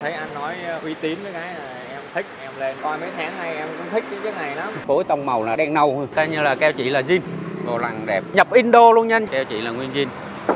thấy anh nói uy tín với cái em thích, em lên coi mấy tháng nay em cũng thích cái này lắm. Phối tông màu là đen nâu, coi như là keo chỉ là zin, vô lăng đẹp, nhập Indo luôn nha. Keo chỉ là nguyên zin.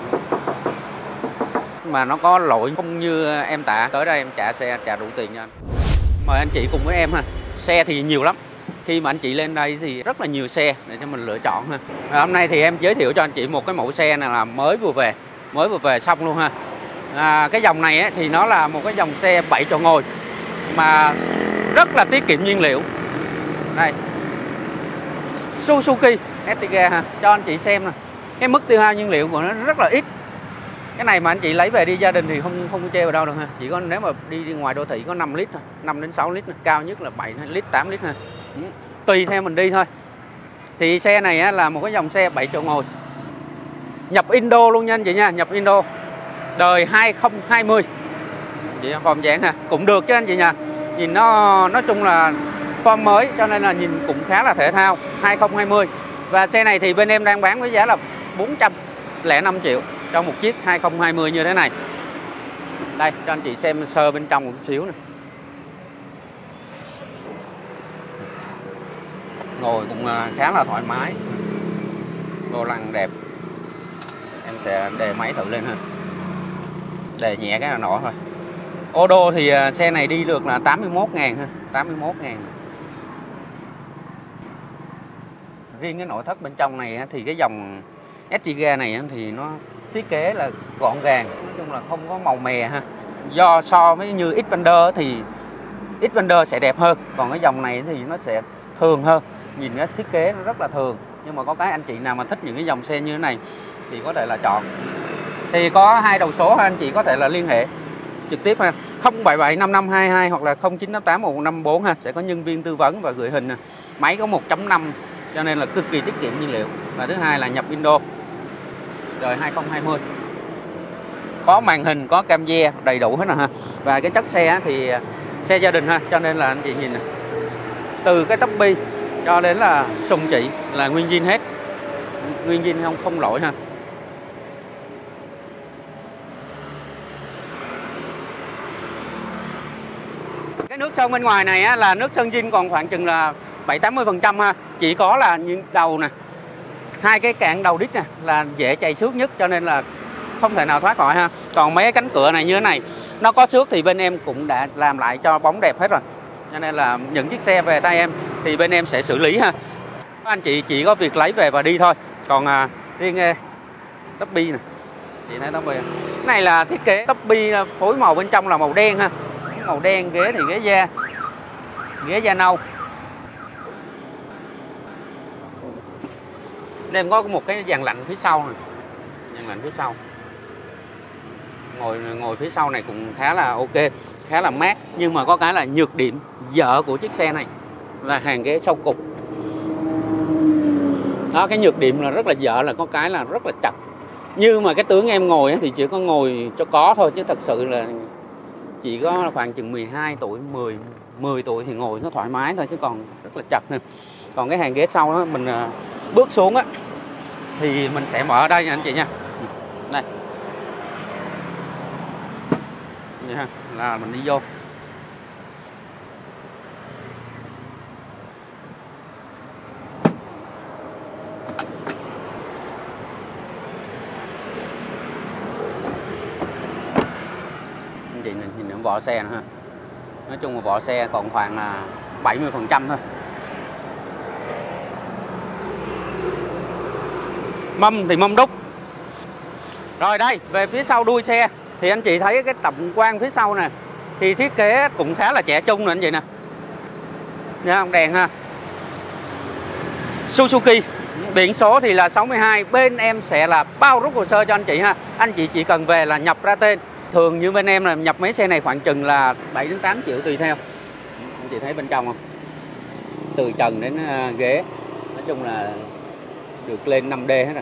Mà nó có lỗi không như em tả, tới đây em trả xe, trả đủ tiền nha anh. Mời anh chị cùng với em ha. Xe thì nhiều lắm. Khi mà anh chị lên đây thì rất là nhiều xe để cho mình lựa chọn ha. Hôm nay thì em giới thiệu cho anh chị một cái mẫu xe này là mới vừa về xong luôn ha. Cái dòng này ấy, thì nó là một cái dòng xe 7 chỗ ngồi mà rất là tiết kiệm nhiên liệu. Đây, Suzuki Ertiga ha, cho anh chị xem nè. Cái mức tiêu hao nhiên liệu của nó rất là ít. Cái này mà anh chị lấy về đi gia đình thì không có chê vào đâu đâu ha. Chỉ có nếu mà đi ngoài đô thị có 5 lít thôi, 5 đến 6 lít, cao nhất là 7 lít, 8 lít ha. Tùy theo mình đi thôi. Thì xe này á, là một cái dòng xe 7 chỗ ngồi. Nhập Indo luôn nha anh chị nha, nhập Indo. Đời 2020. Chị form dáng ha, cũng được chứ anh chị nha. Nhìn nó nói chung là form mới cho nên là nhìn cũng khá là thể thao. 2020. Và xe này thì bên em đang bán với giá là 405 triệu cho một chiếc 2020 như thế này. Đây cho anh chị xem sơ bên trong một xíu nè. Ngồi cũng khá là thoải mái. Vô lăng đẹp. Em sẽ đề máy thử lên ha. Đề nhẹ cái là nọ thôi. Ô đô thì xe này đi được là 81.000 ha, 81.000. Riêng cái nội thất bên trong này thì cái dòng Ertiga này thì nó thiết kế là gọn gàng, nói chung là không có màu mè ha. Do so với như Xpander thì Xpander sẽ đẹp hơn, còn cái dòng này thì nó sẽ thường hơn. Nhìn cái thiết kế nó rất là thường, nhưng mà có cái anh chị nào mà thích những cái dòng xe như thế này thì có thể là chọn. Thì có 2 đầu số anh chị có thể là liên hệ trực tiếp ha, 077552 hoặc là 09881154 ha, sẽ có nhân viên tư vấn và gửi hình nè. Máy có 1.5 cho nên là cực kỳ tiết kiệm nhiên liệu. Và thứ hai là nhập Indo. Đời 2020. Có màn hình, có cam ve đầy đủ hết nè ha. Và cái chất xe thì xe gia đình ha, cho nên là anh chị nhìn nè. Từ cái tắp bi cho đến là sùng chỉ là nguyên zin hết. Nguyên zin không lỗi ha. Cái nước sơn bên ngoài này á, là nước sơn zin còn khoảng chừng là 70-80% ha. Chỉ có là những đầu nè, 2 cái cạn đầu đít nè là dễ chảy xước nhất, cho nên là không thể nào thoát khỏi ha. Còn mấy cái cánh cửa này như thế này, nó có xước thì bên em cũng đã làm lại cho bóng đẹp hết rồi. Cho nên là những chiếc xe về tay em thì bên em sẽ xử lý ha. Anh chị chỉ có việc lấy về và đi thôi. Còn riêng tắp bi nè, chị thấy tắp bi. Cái này là thiết kế tắp bi phối màu bên trong là màu đen ha. Màu đen, ghế thì ghế da nâu. Em có một cái dàn lạnh phía sau này. Dàn lạnh phía sau. Ngồi phía sau này cũng khá là ok, khá là mát. Nhưng mà có cái là nhược điểm dở của chiếc xe này là hàng ghế sau cục. Đó, cái nhược điểm là rất là dở là có cái là rất là chặt. Như mà cái tướng em ngồi thì chỉ có ngồi cho có thôi, chứ thật sự là chỉ có khoảng chừng 12 tuổi, 10 tuổi thì ngồi nó thoải mái thôi, chứ còn rất là chặt nè. Còn cái hàng ghế sau đó mình bước xuống á thì mình sẽ mở ở đây nha anh chị nha. Đây. Vậy ha, là mình đi vô. Anh chị nhìn vỏ xe nữa ha. Nói chung là vỏ xe còn khoảng là 70% thôi. Mâm thì mâm đúc. Rồi đây, về phía sau đuôi xe thì anh chị thấy cái tổng quan phía sau nè thì thiết kế cũng khá là trẻ trung nè anh chị nè. Nha không, đèn ha. Suzuki, biển số thì là 62, bên em sẽ là bao rút hồ sơ cho anh chị ha. Anh chị chỉ cần về là nhập ra tên. Thường như bên em là nhập mấy xe này khoảng chừng là 7 đến 8 triệu tùy theo. Anh chị thấy bên trong không? Từ trần đến ghế. Nói chung là được lên 5D hết rồi.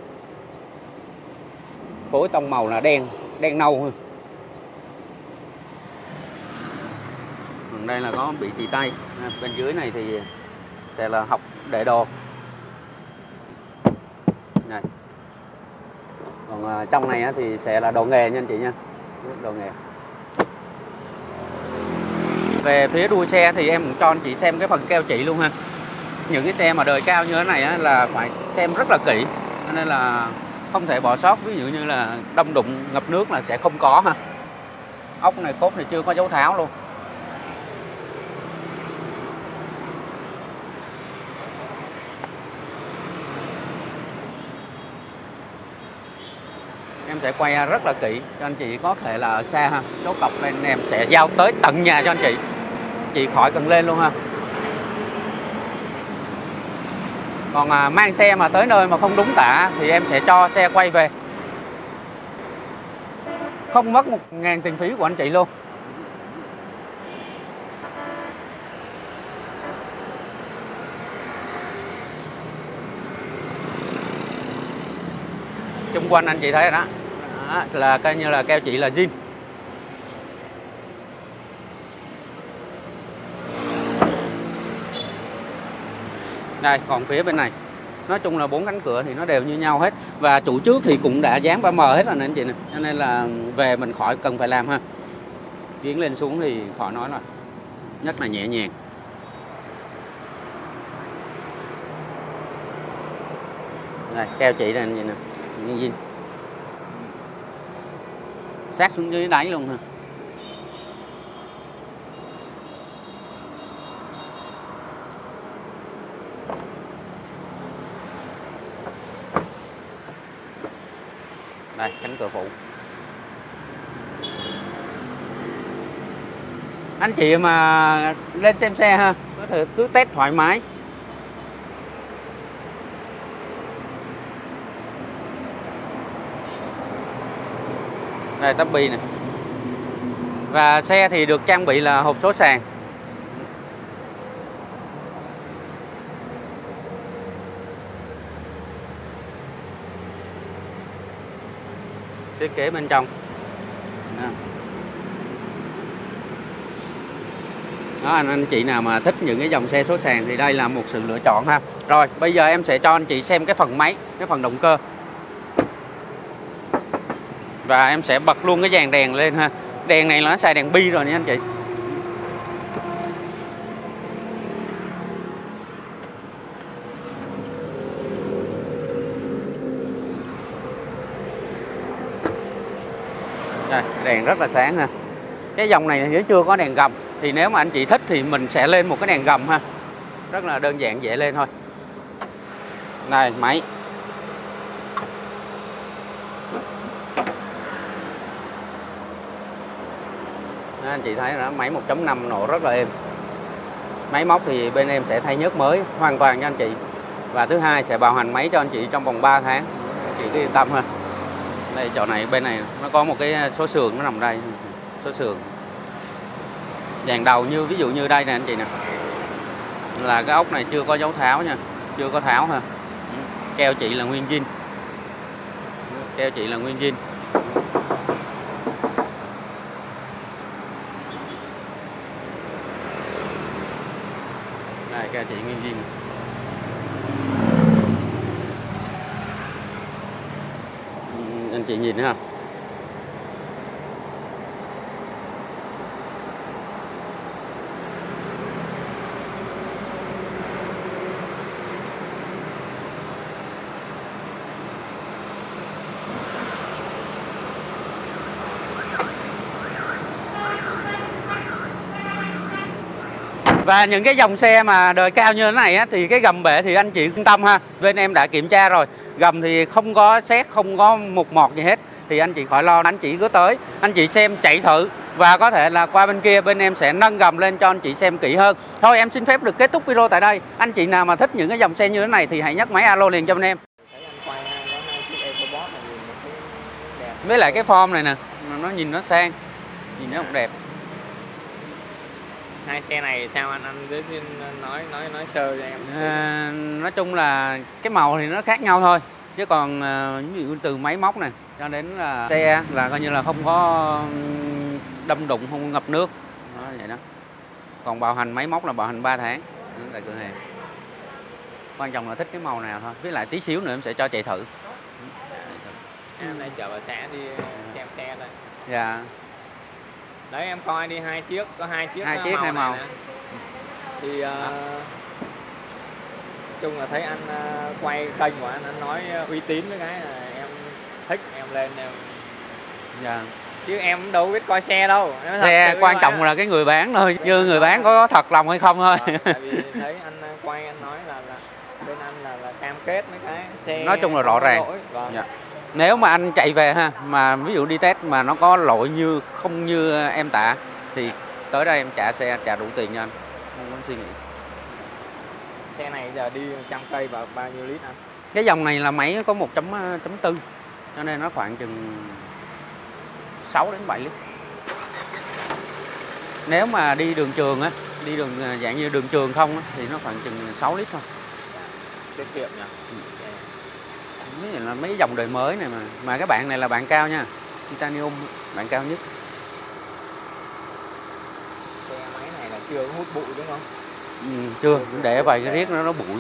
Phối tông màu là đen nâu. Còn đây là có bị tì tay. Bên dưới này thì sẽ là hộc để đồ. Này. Còn trong này thì sẽ là đồ nghề nha anh chị nha. Đồ nghề. Về phía đuôi xe thì em cũng cho anh chị xem cái phần keo chỉ luôn ha. Những cái xe mà đời cao như thế này á, là phải xem rất là kỹ, cho nên là không thể bỏ sót. Ví dụ như là đâm đụng ngập nước là sẽ không có ha. Ốc này cốt này chưa có dấu tháo luôn. Em sẽ quay rất là kỹ cho anh chị có thể là ở xa ha. Số cọc lên em sẽ giao tới tận nhà cho anh chị khỏi cần lên luôn ha. Còn mang xe mà tới nơi mà không đúng tả thì em sẽ cho xe quay về, không mất 1.000 tiền phí của anh chị luôn. Xung quanh anh chị thấy rồi đó, là coi như là keo chỉ là zin. Đây, còn phía bên này nói chung là 4 cánh cửa thì nó đều như nhau hết, và trụ trước thì cũng đã dán 3M hết rồi nè anh chị nè, cho nên là về mình khỏi cần phải làm ha. Tiến lên xuống thì khỏi nói rồi, rất là nhẹ nhàng. Đây, keo chỉ đây anh chị nè, như zin, sát xuống dưới đáy luôn ha. Đây, cánh cửa phụ. Anh chị mà lên xem xe ha, có thể cứ test thoải mái. Đây, tắp bi nè. Và xe thì được trang bị là hộp số sàn. Thiết kế bên trong đó, anh chị nào mà thích những cái dòng xe số sàn thì đây là một sự lựa chọn ha. Rồi bây giờ em sẽ cho anh chị xem cái phần máy, cái phần động cơ, và em sẽ bật luôn cái dàn đèn lên ha. Đèn này là nó xài đèn bi rồi nha anh chị. Đây, đèn rất là sáng ha. Cái dòng này thì chưa có đèn gầm, thì nếu mà anh chị thích thì mình sẽ lên một cái đèn gầm ha. Rất là đơn giản, dễ lên thôi. Đây, máy. Đó, anh chị thấy đó, máy 1.5 nổ rất là êm. Máy móc thì bên em sẽ thay nhớt mới hoàn toàn cho anh chị. Và thứ hai sẽ bảo hành máy cho anh chị trong vòng 3 tháng. Anh chị cứ yên tâm ha. Đây, chỗ này, bên này nó có một cái số sườn nó nằm đây. Số sườn. Dàn đầu như ví dụ như đây nè anh chị nè, là cái ốc này chưa có dấu tháo nha, chưa có tháo ha. Keo chỉ là nguyên zin. Keo chỉ là nguyên zin. Đây, keo chỉ nguyên zin. Anh chị nhìn ha. Và những cái dòng xe mà đời cao như thế này á, thì cái gầm bệ thì anh chị yên tâm ha. Bên em đã kiểm tra rồi. Gầm thì không có sét, không có mục mọt gì hết. Thì anh chị khỏi lo, anh chị cứ tới, anh chị xem chạy thử. Và có thể là qua bên kia bên em sẽ nâng gầm lên cho anh chị xem kỹ hơn. Thôi em xin phép được kết thúc video tại đây. Anh chị nào mà thích những cái dòng xe như thế này thì hãy nhấc máy alo liền cho bên em. Với lại cái form này nè, nó nhìn nó sang, nhìn nó cũng đẹp. Hai xe này sao anh cứ nói sơ cho em. Nói chung là cái màu thì nó khác nhau thôi, chứ còn ví dụ từ máy móc này cho đến là xe là coi như là không có đâm đụng, không ngập nước đó, vậy đó. Còn bảo hành máy móc là bảo hành 3 tháng tại cửa hàng. Quan trọng là thích cái màu nào thôi, với lại tí xíu nữa em sẽ cho chạy thử. Em đây chở bà xã đi xem xe đây. Dạ. Đấy em coi đi, 2 chiếc, có 2 chiếc, 2 chiếc 2 màu. này nè. Thì chung là thấy anh quay kênh của anh nói uy tín với cái là em thích, em lên em. Dạ. Chứ em cũng đâu biết coi xe đâu. Xe quan trọng là cái người bán thôi, như người bán có thật lòng hay không thôi. Tại vì thấy anh quay anh nói là bên anh là cam kết mấy cái xe. Nói chung là rõ ràng. Vâng. Dạ. Nếu mà anh chạy về ha, mà ví dụ đi test mà nó có lỗi như không như em tả thì tới đây em trả xe, trả đủ tiền cho anh, không có suy nghĩ. Xe này giờ đi 100 cây vào bao nhiêu lít anh? Cái dòng này là máy có 1.4 cho nên nó khoảng chừng 6 đến 7 lít. Nếu mà đi đường trường á, đi đường dạng như đường trường không á, thì nó khoảng chừng 6 lít thôi. Tiết kiệm nhỉ? Mấy là mấy dòng đời mới này mà cái bạn này là bạn cao nha, titanium bạn cao nhất. Xe máy này là chưa hút bụi đúng không? Chưa, để vài cái riết nó bụi.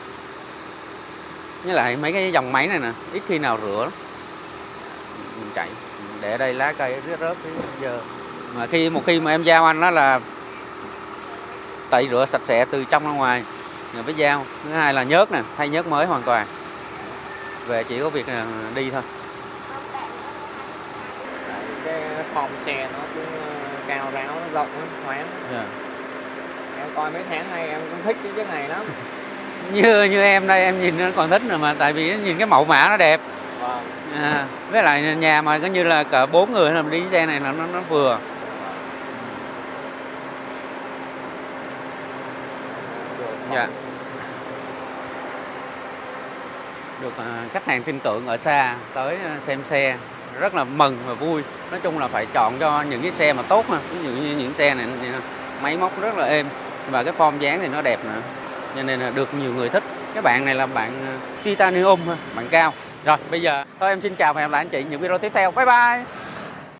Với lại mấy cái dòng máy này nè, ít khi nào rửa lắm. Mình chạy để ở đây lá cây rớt cái giờ. Mà một khi mà em giao anh đó là tẩy rửa sạch sẽ từ trong ra ngoài rồi mới giao. Thứ hai là nhớt nè, thay nhớt mới hoàn toàn. Về chỉ có việc đi thôi. Cái form xe nó cũng cao ráo, nó rộng, nó thoáng. Yeah. Em coi mấy tháng nay em cũng thích cái này lắm. Như em đây em nhìn nó còn thích rồi mà, tại vì nhìn cái mẫu mã nó đẹp. Vâng. Với lại nhà mà có như là cỡ 4 người làm đi xe này là nó vừa. Dạ. Được khách hàng tin tưởng ở xa tới xem xe rất là mừng và vui. Nói chung là phải chọn cho những cái xe mà tốt ha. Ví dụ như những xe này máy móc rất là êm và cái form dáng thì nó đẹp nữa, cho nên là được nhiều người thích. Cái bạn này là bạn titanium ha, bạn cao. Rồi bây giờ thôi em xin chào và hẹn gặp lại anh chị những video tiếp theo. Bye bye.